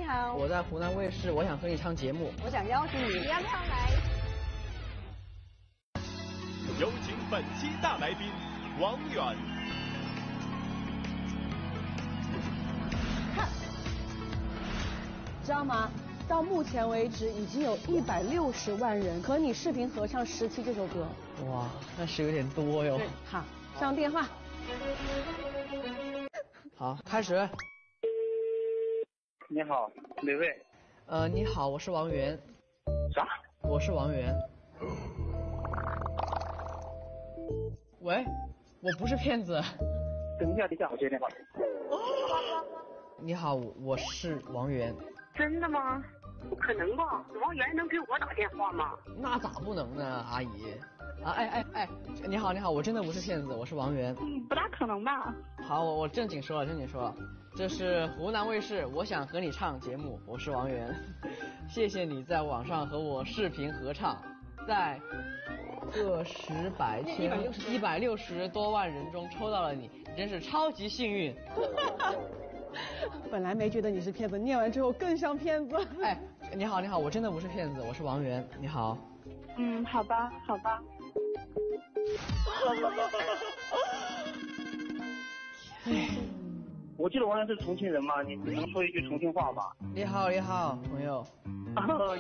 好， 我在湖南卫视，我想和你唱节目。 我想邀请你， 你要不要来？ 有请本期大来宾王源。 知道吗？到目前为止，已经有160万人和你视频合唱《17》这首歌。 哇，那是有点多哟。 好，上电话。 好，开始。 你好，哪位？ 你好，我是王源。 啥？ 我是王源。喂，我不是骗子。 等一下，我接电话。 你好，我是王源。 真的吗？不可能吧？王源能给我打电话吗？ 那咋不能呢，阿姨？啊，哎，你好，我真的不是骗子，我是王源。 不大可能吧？ 好，我正经说了，这是湖南卫视我想和你唱节目，我是王源。谢谢你在网上和我视频合唱，在个十百千160多万人中抽到了你，你真是超级幸运。 本来没觉得你是骗子，念完之后更像骗子。 哎，你好，我真的不是骗子，我是王源。你好。 好吧。 我记得王源是重庆人嘛，你能说一句重庆话吗？ 你好，朋友。 你好。 那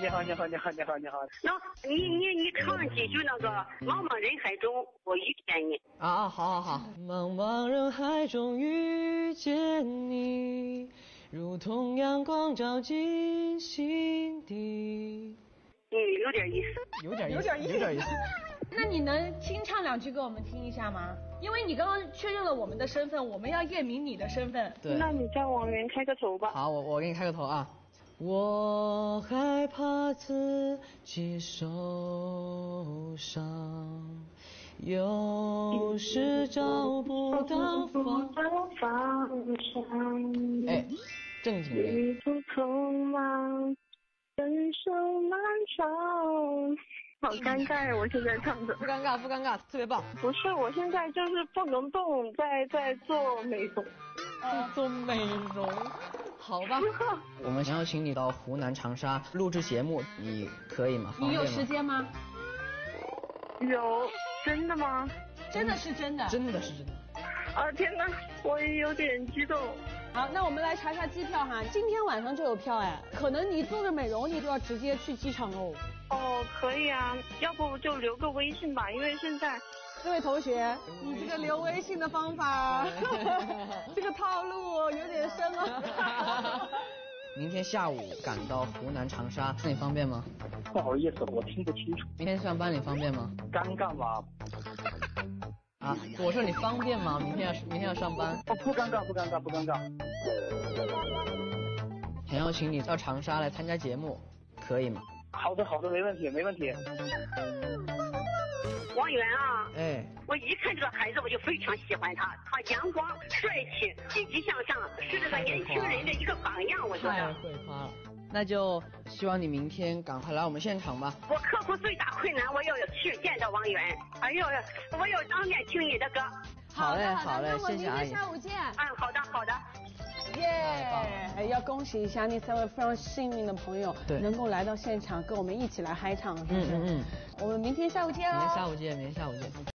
你唱几句那个茫茫人海中我遇见你。 啊，好。茫茫人海中遇见你，如同阳光照进心底。 有点意思。 有点意思。 那你能清唱2句给我们听一下吗？因为你刚刚确认了我们的身份，我们要验明你的身份。 对。 那你叫王源开个头吧。 好，我给你开个头啊。我害怕自己受伤，有时找不到方向。哎，正经人。 一途匆忙，人生漫长。好尴尬呀！我现在唱的。 不尴尬，特别棒。 不是，我现在就是不能动，在做美容。 做美容，好吧。我们想要请你到湖南长沙录制节目，你可以吗？ 你有时间吗？ 有，真的吗？ 真的是真的。 真的是真的。 啊天哪，我也有点激动。 好，那我们来查查机票哈，今天晚上就有票哎，可能你做着美容，你就要直接去机场哦。 哦，可以啊，要不就留个微信吧，因为现在。 这位同学，你这个留微信的方法，这个套路有点深啊。 明天下午赶到湖南长沙，那你方便吗？ 不好意思，我听不清楚。 明天上班你方便吗？ 尴尬吗？ 啊，我说你方便吗？明天要上班。 哦，不尴尬。 想要请你到长沙来参加节目，可以吗？ 好的，没问题。 王源啊， 哎， 我一看这个孩子我就非常喜欢他，他阳光、帅气、积极向上，是这个年轻人的一个榜样，我觉得。 太会夸了，那就希望你明天赶快来我们现场吧。 我克服最大困难，我要去见到王源，哎呦，我要当面听你的歌。 好嘞，谢谢阿姨。 那我明天下午见。 好的。 耶！要恭喜一下那3位非常幸运的朋友，能够来到现场跟我们一起来嗨唱，是不是？我们明天下午见哦。 明天下午见。